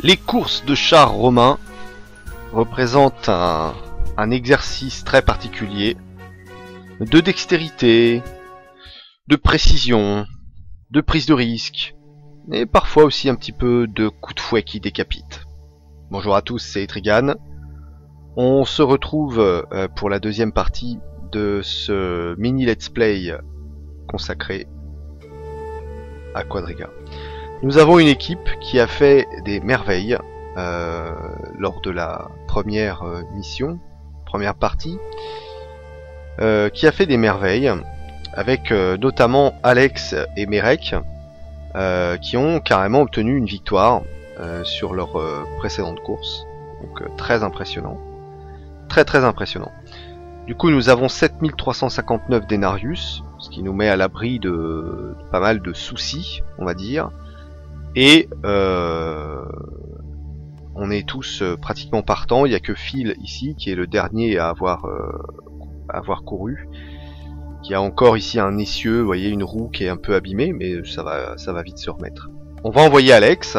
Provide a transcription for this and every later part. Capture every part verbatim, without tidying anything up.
Les courses de chars romains représentent un, un exercice très particulier de dextérité, de précision, de prise de risque, et parfois aussi un petit peu de coups de fouet qui décapitent. Bonjour à tous, c'est Etrigan. On se retrouve euh, pour la deuxième partie de ce mini let's play consacré à Quadriga. Nous avons une équipe qui a fait des merveilles euh, lors de la première euh, mission, première partie, euh, qui a fait des merveilles avec euh, notamment Alex et Merek euh, qui ont carrément obtenu une victoire euh, sur leur euh, précédente course. Donc euh, très impressionnant. Très très impressionnant. Du coup nous avons sept mille trois cent cinquante-neuf Denarius, ce qui nous met à l'abri de, de pas mal de soucis, on va dire. Et euh, on est tous euh, pratiquement partants. Il n'y a que Phil ici qui est le dernier à avoir, euh, à avoir couru, qui a encore ici un essieu, vous voyez, une roue qui est un peu abîmée, mais ça va, ça va vite se remettre. On va envoyer Alex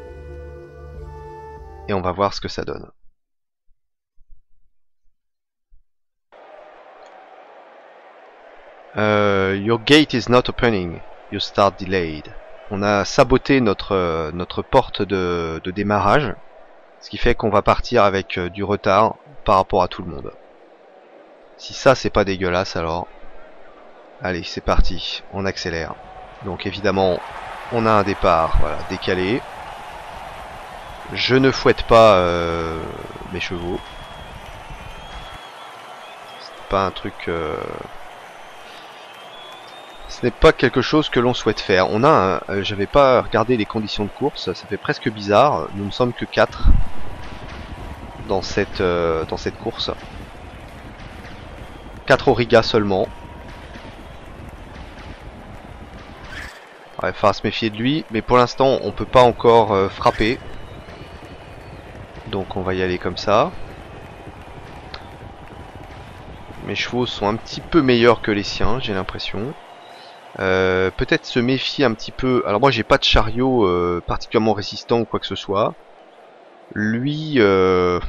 et on va voir ce que ça donne. Uh, your gate is not opening. You start delayed. On a saboté notre euh, notre porte de, de démarrage, ce qui fait qu'on va partir avec euh, du retard par rapport à tout le monde. Si ça c'est pas dégueulasse alors, allez c'est parti, on accélère. Donc évidemment on a un départ voilà, décalé. Je ne fouette pas euh, mes chevaux. C'est pas un truc... Euh... Ce n'est pas quelque chose que l'on souhaite faire. On a un... euh, j'avais pas regardé les conditions de course, ça fait presque bizarre. Nous ne sommes que quatre dans cette, euh, dans cette course. quatre Auriga seulement. Il va falloir se méfier de lui, mais pour l'instant on peut pas encore euh, frapper. Donc on va y aller comme ça. Mes chevaux sont un petit peu meilleurs que les siens, j'ai l'impression. Euh, peut-être se méfier un petit peu. Alors moi j'ai pas de chariot euh, particulièrement résistant ou quoi que ce soit. Lui, euh...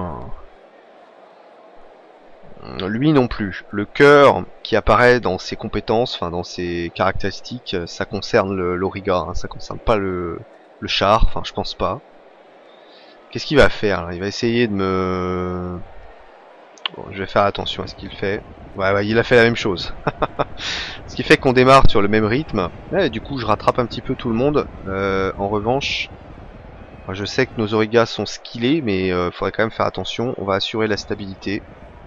lui non plus. Le cœur qui apparaît dans ses compétences, enfin dans ses caractéristiques, ça concerne l'Auriga, hein, ça concerne pas le, le char. Enfin je pense pas. Qu'est-ce qu'il va faire là? Il va essayer de me... Bon, je vais faire attention à ce qu'il fait. Ouais, ouais, il a fait la même chose. Ce qui fait qu'on démarre sur le même rythme. Et du coup, je rattrape un petit peu tout le monde. Euh, en revanche, je sais que nos Aurigas sont skillés, mais il euh, faudrait quand même faire attention. On va assurer la stabilité.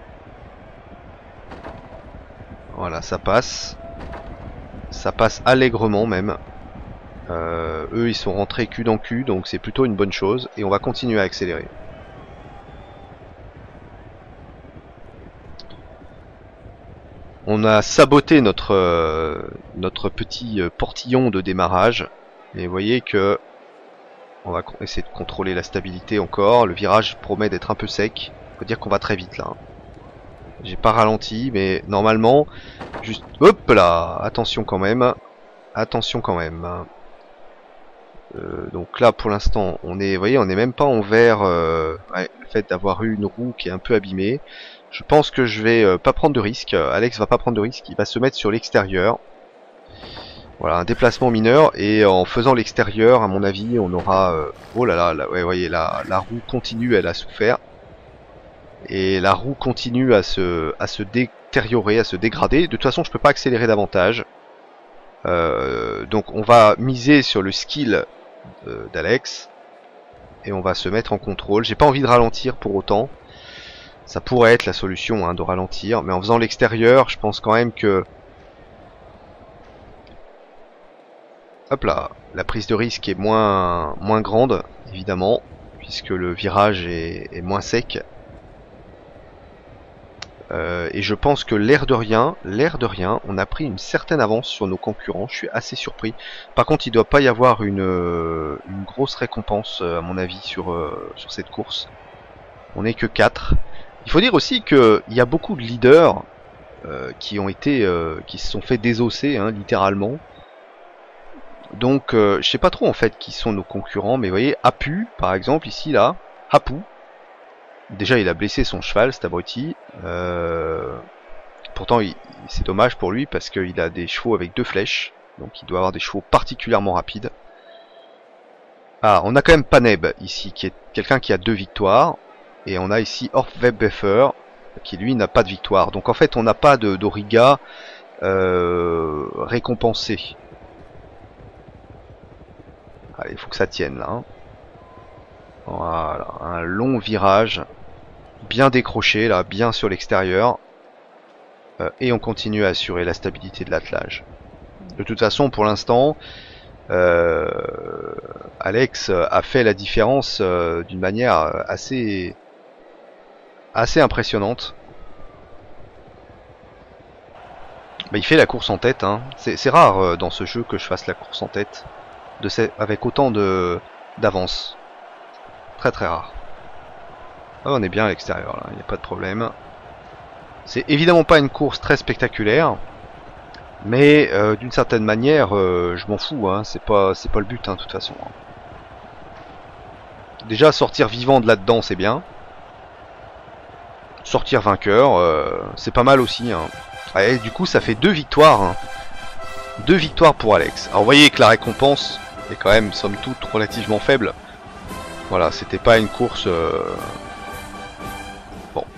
Voilà, ça passe. Ça passe allègrement même. Euh, eux, ils sont rentrés cul dans cul, donc c'est plutôt une bonne chose. Et on va continuer à accélérer. On a saboté notre euh, notre petit euh, portillon de démarrage, et vous voyez que on va essayer de contrôler la stabilité encore. Le virage promet d'être un peu sec. Faut dire qu'on va très vite là. Hein. J'ai pas ralenti, mais normalement, juste hop là, attention quand même, attention quand même. Euh, donc là, pour l'instant, on est, vous voyez, on est même pas en vert. Euh, ouais, le fait d'avoir eu une roue qui est un peu abîmée. Je pense que je vais euh, pas prendre de risque. Alex va pas prendre de risque. Il va se mettre sur l'extérieur. Voilà, un déplacement mineur. Et en faisant l'extérieur, à mon avis, on aura... Euh... Oh là là, là ouais, voyez, la, la roue continue, elle a souffert. Et la roue continue à se, à se détériorer, à se dégrader. De toute façon, je peux pas accélérer davantage. Euh, donc on va miser sur le skill d'Alex. Et on va se mettre en contrôle. J'ai pas envie de ralentir pour autant. Ça pourrait être la solution hein, de ralentir, mais en faisant l'extérieur, je pense quand même que... Hop là, la prise de risque est moins, moins grande, évidemment, puisque le virage est, est moins sec. Euh, et je pense que l'air de rien, l'air de rien, on a pris une certaine avance sur nos concurrents, je suis assez surpris. Par contre, il ne doit pas y avoir une, une grosse récompense, à mon avis, sur, sur cette course. On n'est que quatre. Il faut dire aussi qu'il y a beaucoup de leaders euh, qui ont été, euh, qui se sont fait désosser, hein, littéralement. Donc euh, je sais pas trop en fait qui sont nos concurrents, mais vous voyez, Apu par exemple ici là, Apu. Déjà il a blessé son cheval, cet abruti. Euh... Pourtant c'est dommage pour lui parce qu'il a des chevaux avec deux flèches. Donc il doit avoir des chevaux particulièrement rapides. Ah, on a quand même Paneb ici, qui est quelqu'un qui a deux victoires. Et on a ici Orfwebbefer, qui lui n'a pas de victoire. Donc en fait on n'a pas d'Auriga euh, récompensé. Allez, il faut que ça tienne là. Hein. Voilà, un long virage, bien décroché là, bien sur l'extérieur. Euh, et on continue à assurer la stabilité de l'attelage. De toute façon, pour l'instant, euh, Alex a fait la différence euh, d'une manière assez, assez impressionnante. Bah, il fait la course en tête. Hein. C'est rare euh, dans ce jeu que je fasse la course en tête de ces, avec autant de d'avance. Très très rare. Ah, on est bien à l'extérieur là, il n'y a pas de problème. C'est évidemment pas une course très spectaculaire. Mais euh, d'une certaine manière, euh, je m'en fous, hein, c'est pas, c'est pas le but, hein, de toute façon. Hein. Déjà, sortir vivant de là-dedans, c'est bien. Sortir vainqueur, euh, c'est pas mal aussi. Hein. Et du coup, ça fait deux victoires. Hein. Deux victoires pour Alex. Alors, vous voyez que la récompense est quand même, somme toute, relativement faible. Voilà, c'était pas une course... Euh... Bon.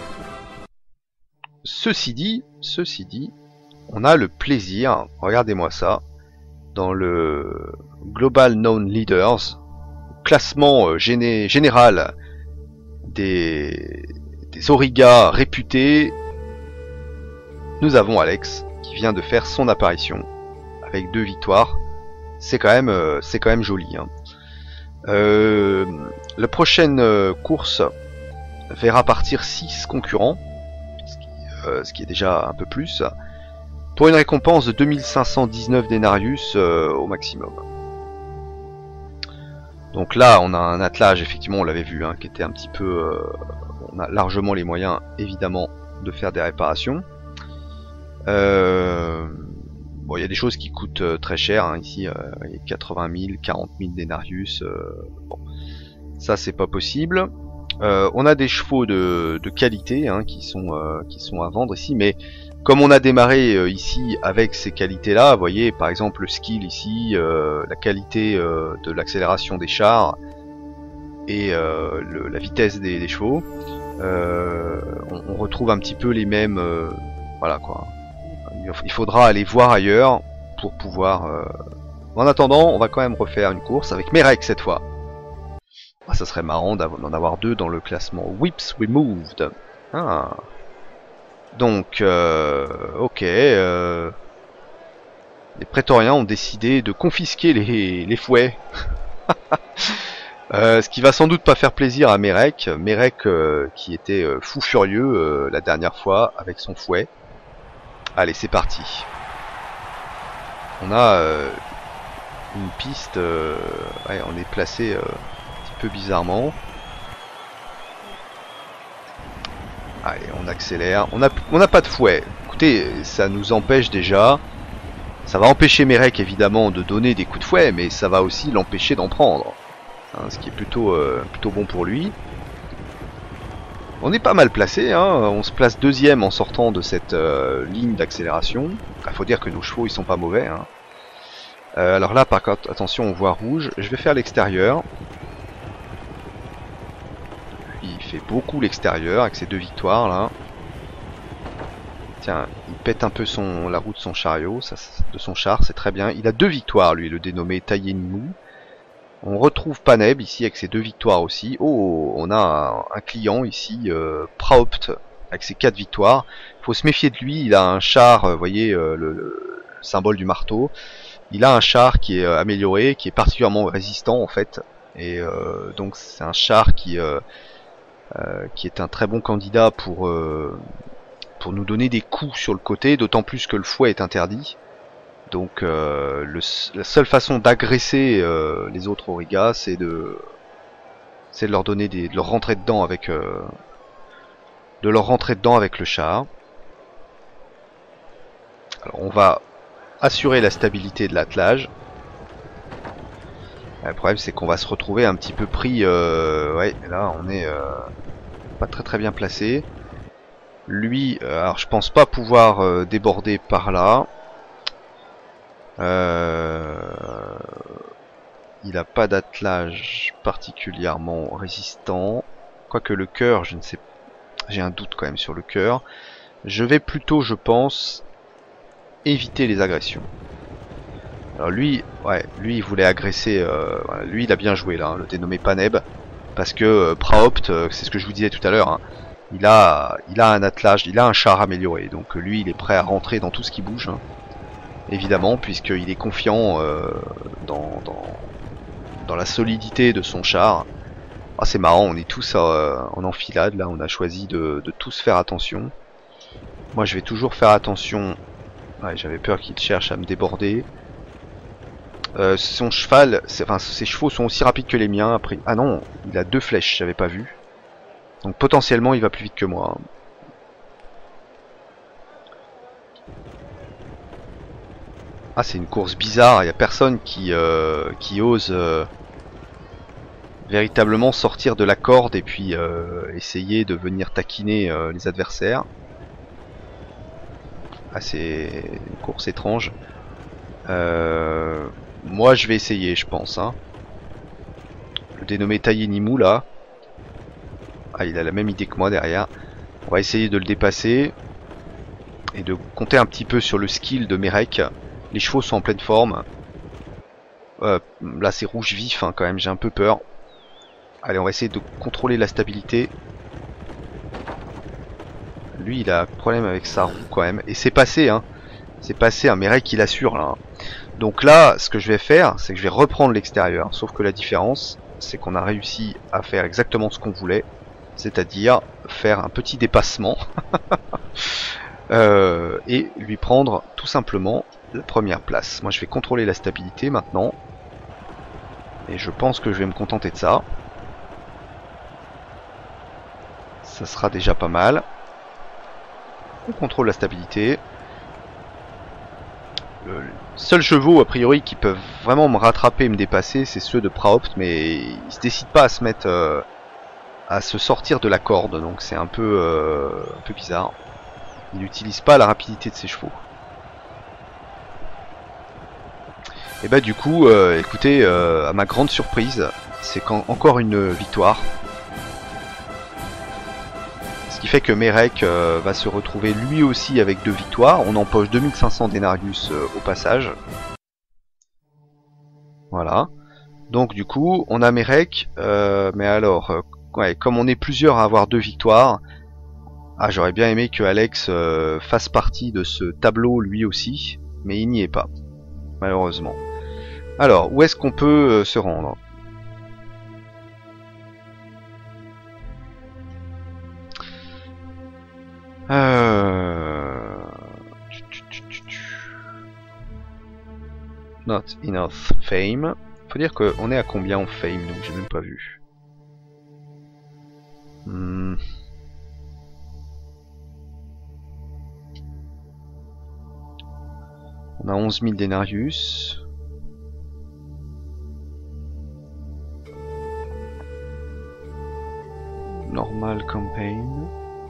Ceci dit, ceci dit... On a le plaisir, regardez-moi ça, dans le Global Known Leaders, classement euh, géné général des, des Auriga réputés, nous avons Alex qui vient de faire son apparition avec deux victoires. C'est quand même, euh, c'est quand même joli. Hein. Euh, la prochaine euh, course verra partir six concurrents, ce qui, euh, ce qui est déjà un peu plus. Pour une récompense de deux mille cinq cent dix-neuf denarius euh, au maximum. Donc là, on a un attelage, effectivement, on l'avait vu, hein, qui était un petit peu... Euh, on a largement les moyens, évidemment, de faire des réparations. Euh, bon, il y a des choses qui coûtent euh, très cher, hein, ici, euh, quatre-vingt mille, quarante mille denarius. Euh, bon, ça, c'est pas possible. Euh, on a des chevaux de, de qualité hein, qui, sont, euh, qui sont à vendre ici, mais... Comme on a démarré euh, ici avec ces qualités-là, vous voyez par exemple le skill ici, euh, la qualité euh, de l'accélération des chars et euh, le, la vitesse des, des chevaux, euh, on, on retrouve un petit peu les mêmes, euh, voilà quoi. Il faudra aller voir ailleurs pour pouvoir. Euh... En attendant, on va quand même refaire une course avec Merek cette fois. Ah, ça serait marrant d'en avoir deux dans le classement. Whips removed. Ah. Donc, euh, ok, euh, les prétoriens ont décidé de confisquer les, les fouets. euh, ce qui va sans doute pas faire plaisir à Merek. Merek euh, qui était euh, fou furieux euh, la dernière fois avec son fouet. Allez, c'est parti. On a euh, une piste, euh, ouais, on est placé euh, un petit peu bizarrement. Allez, on accélère. On n'a on n'a pas de fouet. Écoutez, ça nous empêche déjà... Ça va empêcher Merek, évidemment, de donner des coups de fouet, mais ça va aussi l'empêcher d'en prendre. Hein, ce qui est plutôt, euh, plutôt bon pour lui. On est pas mal placé. Hein. On se place deuxième en sortant de cette euh, ligne d'accélération. Il faut dire que nos chevaux, ils sont pas mauvais. Hein. Euh, alors là, par contre, attention, on voit rouge. Je vais faire l'extérieur. Il fait beaucoup l'extérieur avec ses deux victoires là. Tiens, il pète un peu son, la roue de son chariot, ça, de son char, c'est très bien. Il a deux victoires lui, le dénommé Tayenmu. On retrouve Paneb ici avec ses deux victoires aussi. Oh, on a un, un client ici, euh, Praopt, avec ses quatre victoires. Il faut se méfier de lui, il a un char, vous voyez euh, le, le symbole du marteau. Il a un char qui est euh, amélioré, qui est particulièrement résistant en fait. Et euh, donc c'est un char qui... Euh, Euh, qui est un très bon candidat pour, euh, pour nous donner des coups sur le côté, d'autant plus que le fouet est interdit. Donc euh, le, la seule façon d'agresser euh, les autres Auriga, c'est de, c'est de leur donner des, de leur rentrer dedans avec, euh, de leur rentrer dedans avec le char. Alors on va assurer la stabilité de l'attelage. Le problème c'est qu'on va se retrouver un petit peu pris, euh, ouais là on est euh, pas très très bien placé. Lui, euh, alors je pense pas pouvoir euh, déborder par là. Euh, il a pas d'attelage particulièrement résistant. Quoique le cœur, je ne sais pas. J'ai un doute quand même sur le cœur. Je vais plutôt, je pense, éviter les agressions. Alors lui, ouais, lui il voulait agresser, euh, voilà, lui il a bien joué là, hein, le dénommé Paneb, parce que euh, Praopt, euh, c'est ce que je vous disais tout à l'heure, hein, il a, il a un attelage, il a un char amélioré, donc euh, lui il est prêt à rentrer dans tout ce qui bouge, hein, évidemment, puisqu'il est confiant euh, dans, dans, dans la solidité de son char. Ah, c'est marrant, on est tous euh, en enfilade là, on a choisi de, de tous faire attention. Moi je vais toujours faire attention, ouais, j'avais peur qu'il cherche à me déborder. Euh, son cheval, enfin ses chevaux sont aussi rapides que les miens. Après, ah non, il a deux flèches, j'avais pas vu. Donc potentiellement, il va plus vite que moi. Ah, c'est une course bizarre. Il y a personne qui euh, qui ose euh, véritablement sortir de la corde et puis euh, essayer de venir taquiner euh, les adversaires. Ah, c'est une course étrange. Euh... Moi je vais essayer, je pense, hein. Le dénommé Tayenimou là. Ah, il a la même idée que moi derrière. On va essayer de le dépasser. Et de compter un petit peu sur le skill de Merek. Les chevaux sont en pleine forme. Euh, là c'est rouge vif hein, quand même, j'ai un peu peur. Allez, on va essayer de contrôler la stabilité. Lui il a un problème avec sa roue quand même. Et c'est passé hein. C'est passé, un Merek il assure là. Donc là, ce que je vais faire, c'est que je vais reprendre l'extérieur. Sauf que la différence, c'est qu'on a réussi à faire exactement ce qu'on voulait. C'est-à-dire faire un petit dépassement. euh, et lui prendre tout simplement la première place. Moi je vais contrôler la stabilité maintenant. Et je pense que je vais me contenter de ça. Ça sera déjà pas mal. On contrôle la stabilité. Le seuls chevaux a priori qui peuvent vraiment me rattraper et me dépasser, c'est ceux de Praopt, mais ils se décident pas à se mettre euh, à se sortir de la corde, donc c'est un peu euh, un peu bizarre. Il n'utilise pas la rapidité de ses chevaux. Et bah du coup, euh, écoutez, euh, à ma grande surprise, c'est qu'encore une victoire. Ce qui fait que Merek euh, va se retrouver lui aussi avec deux victoires. On empoche deux mille cinq cents Denarius euh, au passage. Voilà. Donc du coup, on a Merek. Euh, mais alors, euh, ouais, comme on est plusieurs à avoir deux victoires, ah, j'aurais bien aimé que Alex euh, fasse partie de ce tableau lui aussi. Mais il n'y est pas, malheureusement. Alors, où est-ce qu'on peut euh, se rendre ? Euh... Not enough fame. Faut dire qu'on est à combien en fame, donc j'ai même pas vu. Hmm. On a onze mille Denarius. Normal campaign.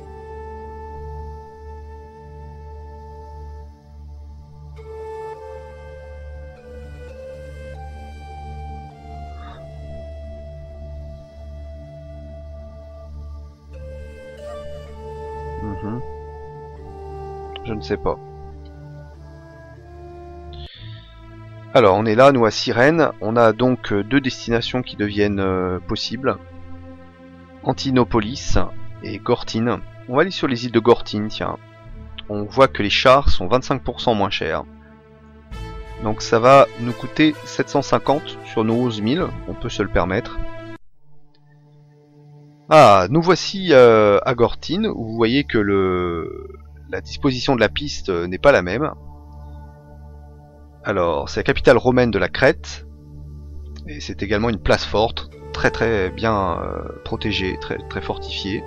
Mm-hmm. Je ne sais pas. Alors on est là, nous à Cyrène, on a donc deux destinations qui deviennent euh, possibles. Antinopolis et Gortyn. On va aller sur les îles de Gortyn, tiens. On voit que les chars sont vingt-cinq pour cent moins chers. Donc ça va nous coûter sept cent cinquante sur nos onze mille, on peut se le permettre. Ah, nous voici euh, à Gortyn, où vous voyez que le la disposition de la piste n'est pas la même. Alors, c'est la capitale romaine de la Crète, et c'est également une place forte, très très bien euh, protégée, très très fortifiée.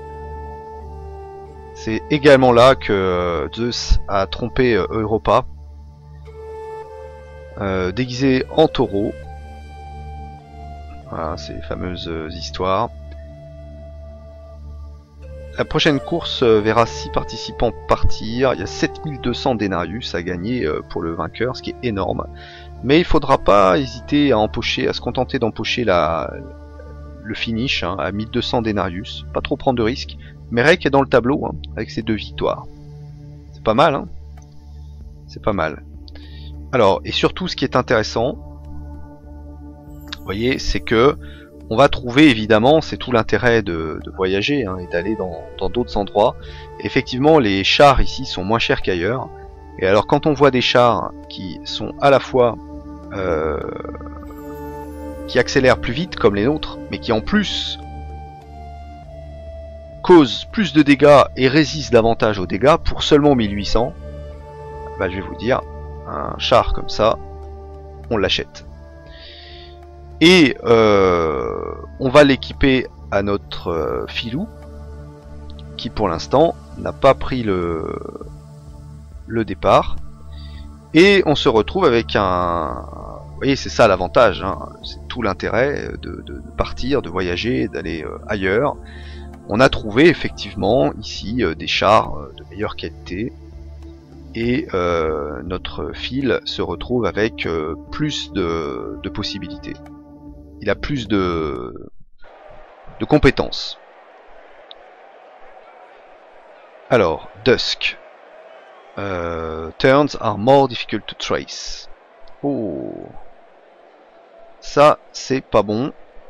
C'est également là que euh, Zeus a trompé euh, Europa, euh, déguisé en taureau. Voilà, ces fameuses histoires. La prochaine course verra six participants partir. Il y a sept mille deux cents denarius à gagner pour le vainqueur, ce qui est énorme. Mais il faudra pas hésiter à empocher, à se contenter d'empocher la, le finish hein, à mille deux cents denarius. Pas trop prendre de risques. Merek est dans le tableau hein, avec ses deux victoires. C'est pas mal, hein. C'est pas mal. Alors, et surtout ce qui est intéressant, vous voyez, c'est que on va trouver évidemment, c'est tout l'intérêt de, de voyager hein, et d'aller dans d'autres endroits. Et effectivement, les chars ici sont moins chers qu'ailleurs. Et alors quand on voit des chars qui sont à la fois euh, qui accélèrent plus vite comme les nôtres, mais qui en plus causent plus de dégâts et résistent davantage aux dégâts pour seulement mille huit cents, bah, je vais vous dire, un char comme ça, on l'achète. Et euh, on va l'équiper à notre euh, filou, qui pour l'instant n'a pas pris le, le départ. Et on se retrouve avec un... Vous voyez, c'est ça l'avantage, hein. C'est tout l'intérêt de, de, de partir, de voyager, d'aller euh, ailleurs. On a trouvé effectivement ici euh, des chars euh, de meilleure qualité. Et euh, notre fil se retrouve avec euh, plus de, de possibilités. Il a plus de, de compétences. Alors, Dusk. Euh, turns are more difficult to trace. Oh. Ça, c'est pas bon.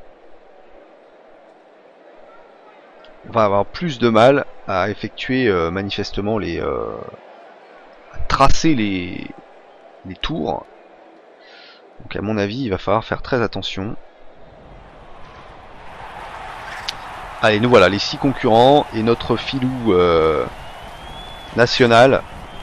On va avoir plus de mal à effectuer euh, manifestement les... Euh, à tracer les, les tours. Donc à mon avis, il va falloir faire très attention. Allez, nous voilà, les six concurrents et notre filou euh, national.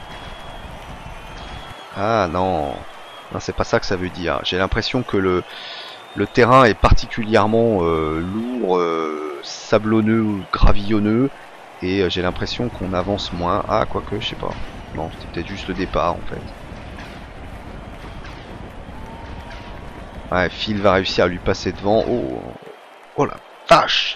Ah non, non c'est pas ça que ça veut dire. J'ai l'impression que le, le terrain est particulièrement euh, lourd, euh, sablonneux, gravillonneux. Et euh, j'ai l'impression qu'on avance moins. Ah, quoique, je sais pas. Non, c'était peut-être juste le départ en fait. Ouais, Phil va réussir à lui passer devant. Oh, oh la vache!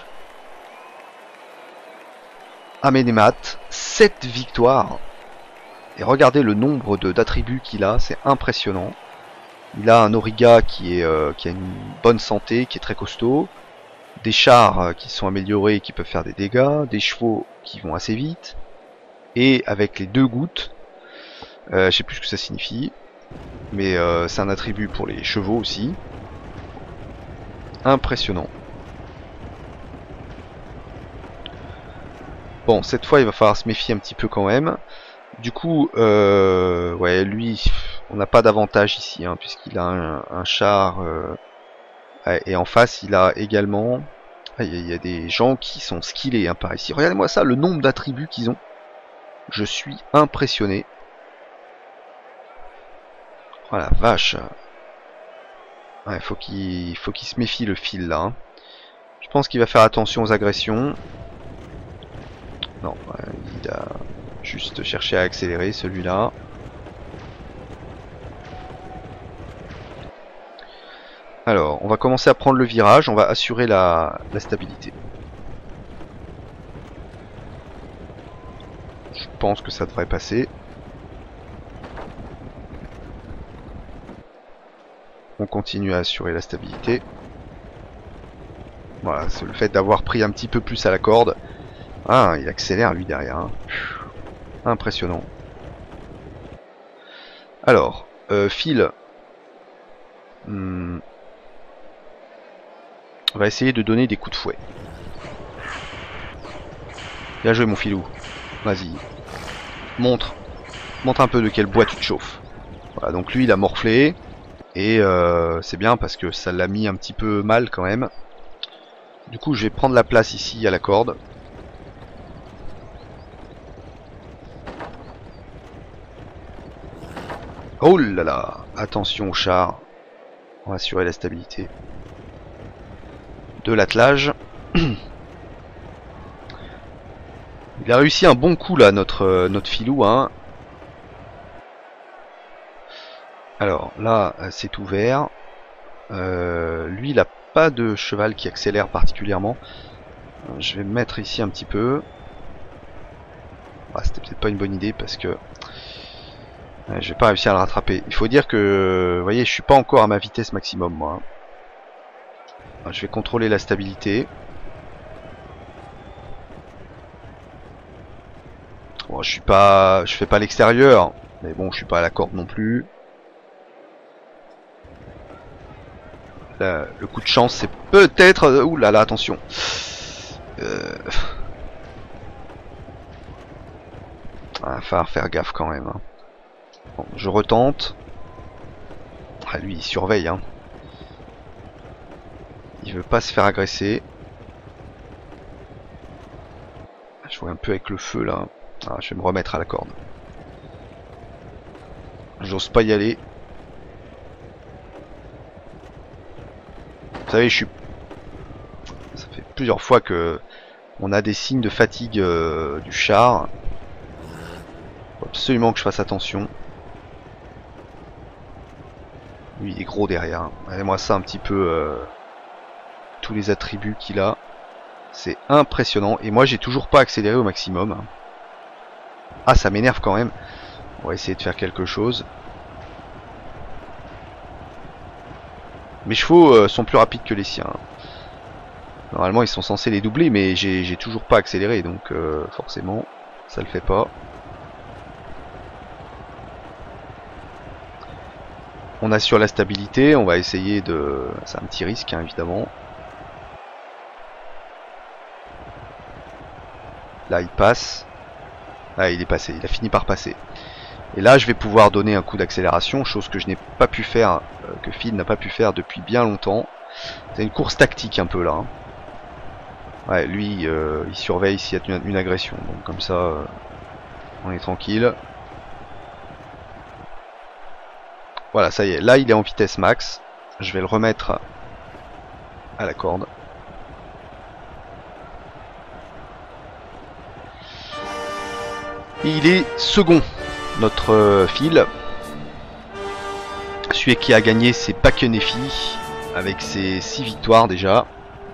Amenemat, sept victoires. Et regardez le nombre d'attributs qu'il a, c'est impressionnant. Il a un Auriga qui, est, euh, qui a une bonne santé, qui est très costaud. Des chars euh, qui sont améliorés et qui peuvent faire des dégâts. Des chevaux qui vont assez vite. Et avec les deux gouttes, euh, je sais plus ce que ça signifie. Mais euh, c'est un attribut pour les chevaux aussi. Impressionnant. Bon, cette fois il va falloir se méfier un petit peu quand même. Du coup, euh, ouais, lui, on n'a pas d'avantage ici, hein, puisqu'il a un, un char. Euh, et en face, il a également... Il y, a, il y a des gens qui sont skillés hein, par ici. Regardez-moi ça, le nombre d'attributs qu'ils ont. Je suis impressionné. Oh la vache. Ouais, faut qu'il faut qu'il se méfie le fil là. Hein. Je pense qu'il va faire attention aux agressions. Non, il a juste cherché à accélérer celui-là. Alors, on va commencer à prendre le virage, on va assurer la, la stabilité. Je pense que ça devrait passer. On continue à assurer la stabilité. Voilà, c'est le fait d'avoir pris un petit peu plus à la corde. Ah, il accélère lui derrière. Hein. Impressionnant. Alors, euh, Phil. Hmm. On va essayer de donner des coups de fouet. Bien joué mon filou. Vas-y. Montre. Montre un peu de quel bois tu te chauffes. Voilà, donc lui il a morflé. Et euh, c'est bien parce que ça l'a mis un petit peu mal quand même. Du coup je vais prendre la place ici à la corde. Oh là là. Attention au char. On va assurer la stabilité de l'attelage. Il a réussi un bon coup là notre, euh, notre filou hein. Alors là c'est ouvert. euh, Lui il a pas de cheval qui accélère particulièrement. Euh, je vais me mettre ici un petit peu. Ah, c'était peut-être pas une bonne idée parce que ouais, je vais pas réussir à le rattraper. Il faut dire que, vous voyez, je suis pas encore à ma vitesse maximum moi. Je vais contrôler la stabilité. Bon, je suis pas, je fais pas l'extérieur, mais bon, je suis pas à la corde non plus. Là, le coup de chance, c'est peut-être. Ouh là là, attention. Euh... Ah, va falloir faire gaffe quand même. Hein. Bon, je retente. Ah, lui, il surveille. Hein. Il veut pas se faire agresser. Je vois un peu avec le feu là. Ah, je vais me remettre à la corde. J'ose pas y aller. Vous savez, je suis. Ça fait plusieurs fois que on a des signes de fatigue euh, du char. Faut absolument que je fasse attention. Lui, il est gros derrière. Regardez-moi ça un petit peu. Euh, tous les attributs qu'il a. C'est impressionnant. Et moi, j'ai toujours pas accéléré au maximum. Ah, ça m'énerve quand même. On va essayer de faire quelque chose. Mes chevaux euh, sont plus rapides que les siens. Normalement, ils sont censés les doubler, mais j'ai toujours pas accéléré, donc euh, forcément, ça le fait pas. On assure la stabilité, on va essayer de... C'est un petit risque, hein, évidemment. Là, il passe. Ah, il est passé, il a fini par passer. Et là, je vais pouvoir donner un coup d'accélération, chose que je n'ai pas pu faire, euh, que Phil n'a pas pu faire depuis bien longtemps. C'est une course tactique un peu là. Hein. Ouais, lui, euh, il surveille s'il y a une, une agression. Donc comme ça, euh, on est tranquille. Voilà, ça y est. Là, il est en vitesse max. Je vais le remettre à la corde. Et il est second, notre euh, Phil. Celui qui a gagné, c'est Pakenefi, avec ses six victoires déjà.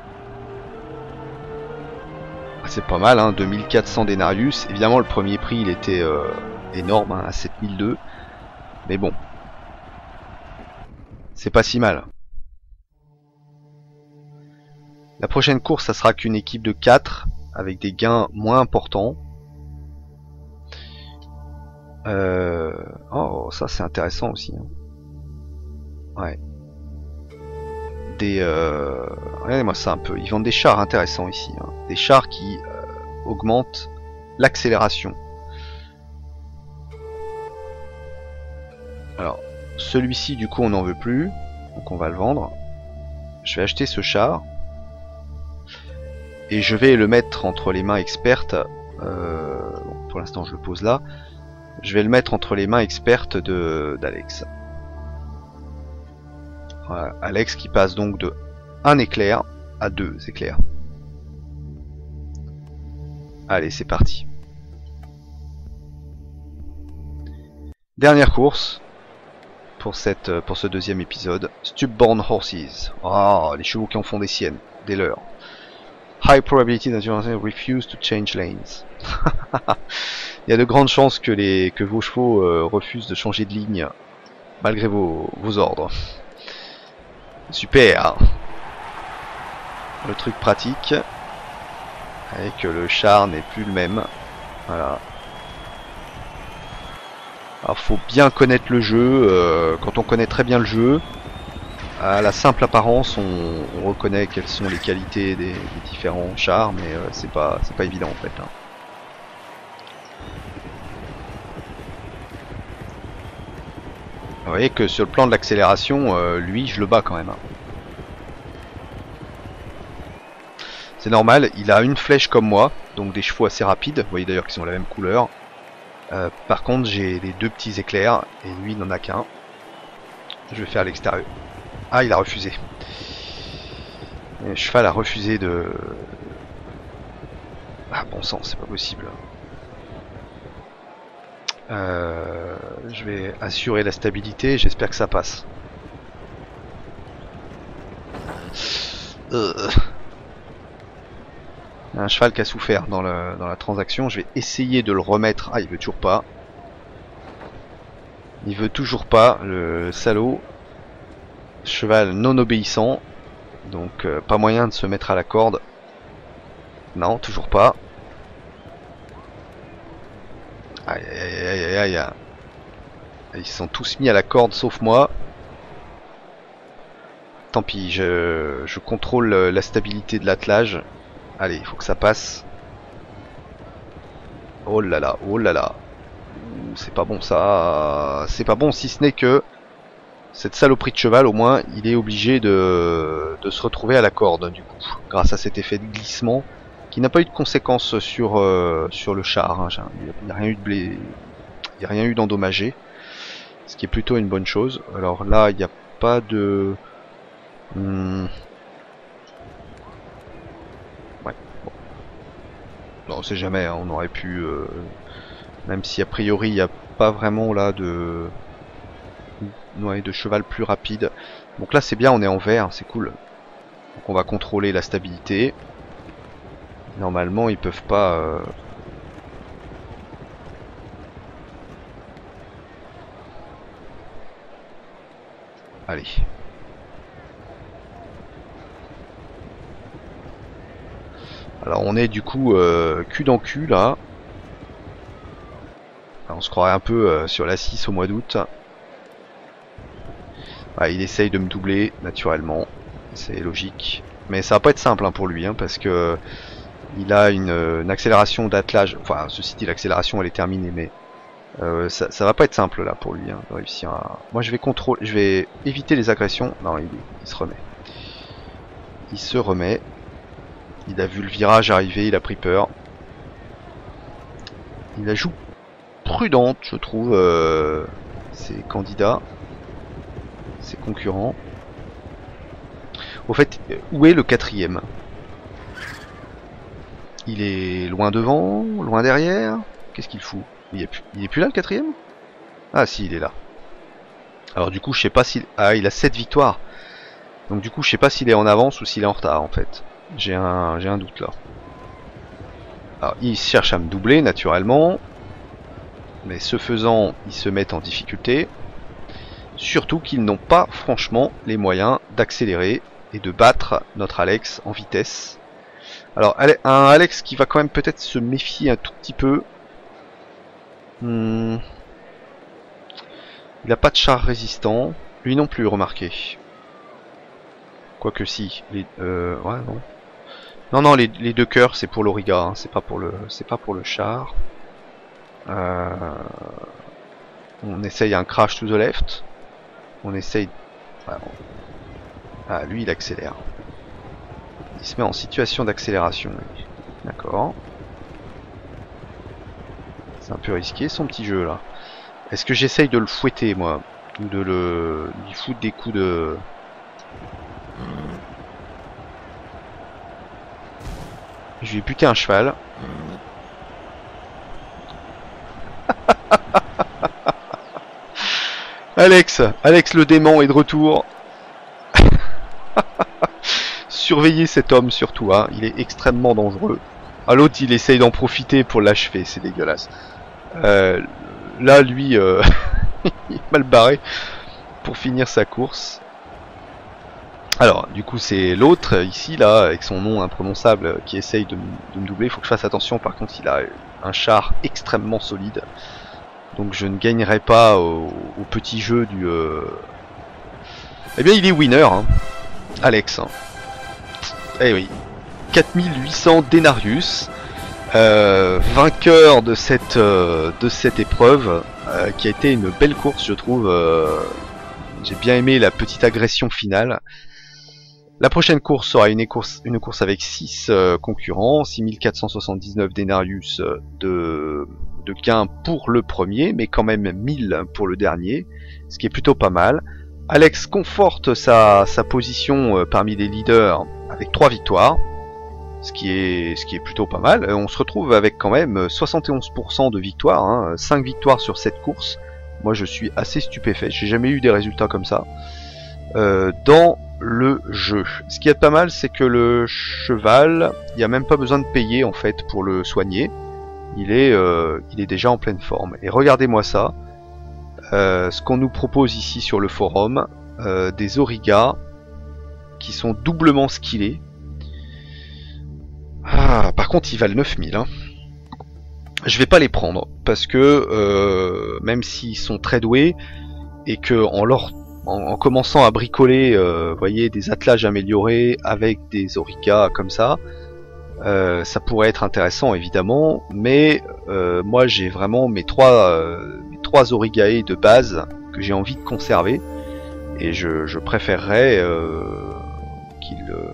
C'est pas mal, hein, deux mille quatre cents Denarius. Évidemment, le premier prix, il était euh, énorme, hein, à sept mille deux. Mais bon, c'est pas si mal. La prochaine course, ça sera qu'une équipe de quatre, avec des gains moins importants. Euh... Oh, ça c'est intéressant aussi. Hein. Ouais. Des... Euh... Regardez-moi ça un peu. Ils vendent des chars intéressants ici. Hein. Des chars qui euh, augmentent l'accélération. Alors, celui-ci, du coup, on n'en veut plus. Donc on va le vendre. Je vais acheter ce char. Et je vais le mettre entre les mains expertes. Euh... Bon, pour l'instant, je le pose là. Je vais le mettre entre les mains expertes de d'Alex. Voilà, Alex qui passe donc de un éclair à deux éclairs. Allez, c'est parti. Dernière course pour cette pour ce deuxième épisode. Stubborn Horses. Oh, les chevaux qui en font des siennes, des leurs. High probability that you refuse to change lanes. Il y a de grandes chances que, les, que vos chevaux euh, refusent de changer de ligne malgré vos, vos ordres. Super. Le truc pratique est que le char n'est plus le même. Voilà. Alors faut bien connaître le jeu. Euh, quand on connaît très bien le jeu, à la simple apparence, on, on reconnaît quelles sont les qualités des, des différents chars, mais euh, c'est pas c'est pas évident en fait. Hein. Vous voyez que sur le plan de l'accélération, euh, lui, je le bats quand même. Hein. C'est normal, il a une flèche comme moi, donc des chevaux assez rapides. Vous voyez d'ailleurs qu'ils sont la même couleur. Euh, par contre, j'ai les deux petits éclairs, et lui, il n'en a qu'un. Je vais faire l'extérieur. Ah, il a refusé. Le cheval a refusé de... Ah, bon sang, c'est pas possible. Euh, je vais assurer la stabilité, j'espère que ça passe. Euh. Un cheval qui a souffert dans, le, dans la transaction. Je vais essayer de le remettre. Ah, il veut toujours pas. Il veut toujours pas, le salaud. Cheval non obéissant. Donc euh, pas moyen de se mettre à la corde. Non, toujours pas. Aïe aïe aïe aïe aïe aïe. Ils se sont tous mis à la corde sauf moi. Tant pis, je, je contrôle la stabilité de l'attelage. Allez, il faut que ça passe. Oh là là, oh là là. C'est pas bon ça. C'est pas bon si ce n'est que cette saloperie de cheval, au moins, il est obligé de, de se retrouver à la corde, du coup. Grâce à cet effet de glissement, qui n'a pas eu de conséquences sur, euh, sur le char. Hein. Il n'y a rien eu de blé... Il n'y a rien eu d'endommagé. Ce qui est plutôt une bonne chose. Alors là, il n'y a pas de... Hmm. Ouais, bon. Non, on sait jamais, hein, on aurait pu... Euh... Même si a priori, il n'y a pas vraiment là de... Ouais, de cheval plus rapide. Donc là, c'est bien, on est en vert, c'est cool. Donc on va contrôler la stabilité. Normalement, ils peuvent pas... Euh... Allez. Alors on est du coup euh, cul dans cul là. Alors, on se croirait un peu euh, sur la six au mois d'août. Ah, il essaye de me doubler naturellement, c'est logique. Mais ça va pas être simple hein, pour lui, hein, parce que il a une, une accélération d'attelage. Enfin, ceci dit, l'accélération elle est terminée, mais euh, ça, ça va pas être simple là pour lui hein, de réussir à... Moi je vais contrôler, je vais éviter les agressions. Non, il, il se remet. Il se remet. Il a vu le virage arriver, il a pris peur. Il la joue prudente, je trouve, euh, ses candidats, ses concurrents. Au fait, où est le quatrième? Il est loin devant, loin derrière. Qu'est-ce qu'il fout? Il est, plus, il est plus là le quatrième? Ah si, il est là. Alors du coup, je sais pas s'il... Ah, il a sept victoires. Donc du coup, je sais pas s'il est en avance ou s'il est en retard en fait. J'ai un, j'ai un doute là. Alors, il cherche à me doubler naturellement. Mais ce faisant, ils se mettent en difficulté. Surtout qu'ils n'ont pas franchement les moyens d'accélérer et de battre notre Alex en vitesse. Alors un Alex qui va quand même peut-être se méfier un tout petit peu. Hmm. Il n'a pas de char résistant. Lui non plus, remarquez. Quoique si. Les, euh, ouais, non. Non, non, les, les deux cœurs, c'est pour l'Auriga, hein, c'est pas pour le, c'est pas pour le char. Euh, on essaye un crash to the left. On essaye... Ah, lui il accélère. Il se met en situation d'accélération. D'accord. C'est un peu risqué son petit jeu là. Est-ce que j'essaye de le fouetter moi? Ou de le... lui foutre des coups de... Je vais buter un cheval. Alex, Alex le démon est de retour. Surveillez cet homme surtout, hein. Il est extrêmement dangereux. À l'autre, il essaye d'en profiter pour l'achever, c'est dégueulasse. Euh, là, lui, euh, il est mal barré pour finir sa course. Alors, du coup, c'est l'autre ici, là, avec son nom imprononçable, qui essaye de, de me doubler. Il faut que je fasse attention, par contre, il a un char extrêmement solide. Donc je ne gagnerai pas au, au petit jeu du... Euh... Eh bien il est winner, hein. Alex. Hein. Eh oui. quatre mille huit cents denarius. Euh, vainqueur de cette, euh, de cette épreuve, euh, qui a été une belle course je trouve. Euh... J'ai bien aimé la petite agression finale. La prochaine course sera une course, une course avec six euh, concurrents, six mille quatre cent soixante-dix-neuf denarius de... de gains pour le premier, mais quand même mille pour le dernier, ce qui est plutôt pas mal. Alex conforte sa, sa position euh, parmi les leaders avec trois victoires, ce qui est, ce qui est plutôt pas mal. Euh, on se retrouve avec quand même soixante et onze pour cent de victoires, hein, cinq victoires sur cette course. Moi je suis assez stupéfait, j'ai jamais eu des résultats comme ça. Euh, dans le jeu. Ce qui est pas mal, c'est que le cheval, il n'y a même pas besoin de payer en fait pour le soigner. Il est, euh, il est déjà en pleine forme. Et regardez-moi ça. Euh, ce qu'on nous propose ici sur le forum, euh, des Auriga qui sont doublement skillés. Ah, par contre, ils valent neuf mille. Hein. Je vais pas les prendre parce que euh, même s'ils sont très doués et que en leur en, en commençant à bricoler, euh, voyez, des attelages améliorés avec des Auriga comme ça, euh, ça pourrait être intéressant évidemment. Mais euh, moi, j'ai vraiment mes trois euh, mes trois Aurigae de base que j'ai envie de conserver et je, je préférerais euh, qu'ils euh,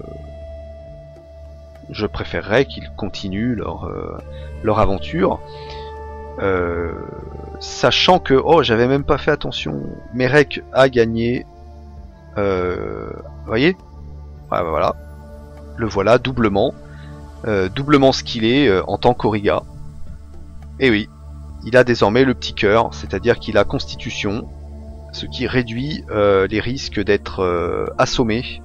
je préférerais qu'ils continuent leur euh, leur aventure, euh, sachant que oh j'avais même pas fait attention, Merek a gagné, euh, vous voyez, ah, bah, voilà, le voilà doublement, euh, doublement skillé euh, en tant qu'Auriga. Et oui, il a désormais le petit cœur, c'est-à-dire qu'il a constitution, ce qui réduit euh, les risques d'être euh, assommé.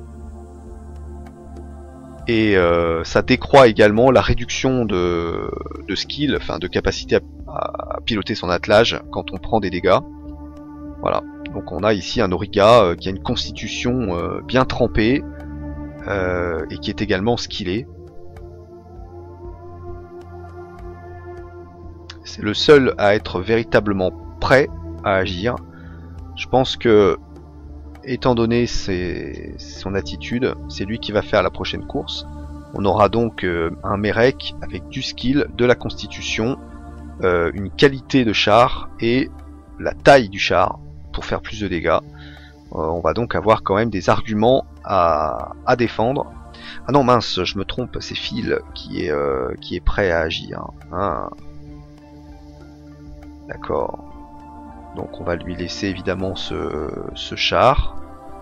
Et euh, ça décroît également la réduction de, de skill, enfin de capacité à, à piloter son attelage quand on prend des dégâts. Voilà, donc on a ici un Auriga euh, qui a une constitution euh, bien trempée euh, et qui est également skillé. C'est le seul à être véritablement prêt à agir. Je pense que, étant donné ses, son attitude, c'est lui qui va faire la prochaine course. On aura donc euh, un Merek avec du skill, de la constitution, euh, une qualité de char et la taille du char pour faire plus de dégâts. Euh, on va donc avoir quand même des arguments à, à défendre. Ah non mince, je me trompe, c'est Phil qui est, euh, qui est prêt à agir. Hein. D'accord. Donc on va lui laisser évidemment ce, ce char.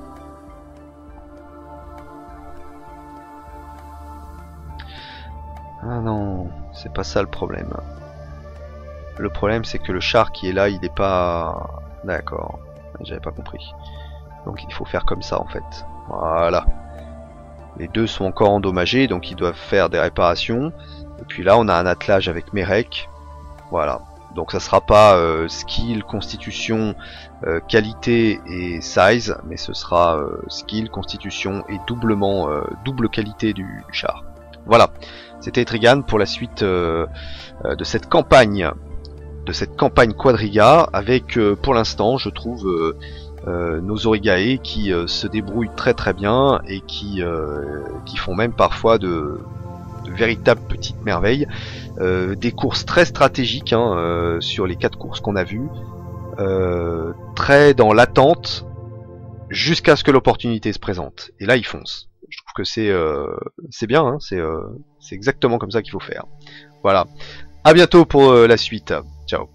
Ah non, c'est pas ça le problème. Le problème c'est que le char qui est là, il est pas... D'accord, j'avais pas compris. Donc il faut faire comme ça en fait. Voilà. Les deux sont encore endommagés, donc ils doivent faire des réparations. Et puis là on a un attelage avec Merek. Voilà. Donc ça sera pas euh, skill, constitution, euh, qualité et size, mais ce sera euh, skill, constitution et doublement euh, double qualité du, du char. Voilà, c'était Trigan pour la suite euh, euh, de cette campagne, de cette campagne Quadriga, avec euh, pour l'instant, je trouve, euh, euh, nos Aurigae qui euh, se débrouillent très très bien et qui euh, qui font même parfois de de véritables petites merveilles, euh, des courses très stratégiques hein, euh, sur les quatre courses qu'on a vues, euh, très dans l'attente jusqu'à ce que l'opportunité se présente. Et là ils foncent. Je trouve que c'est euh, c'est bien, hein, c'est euh, c'est exactement comme ça qu'il faut faire. Voilà. À bientôt pour euh, la suite. Ciao.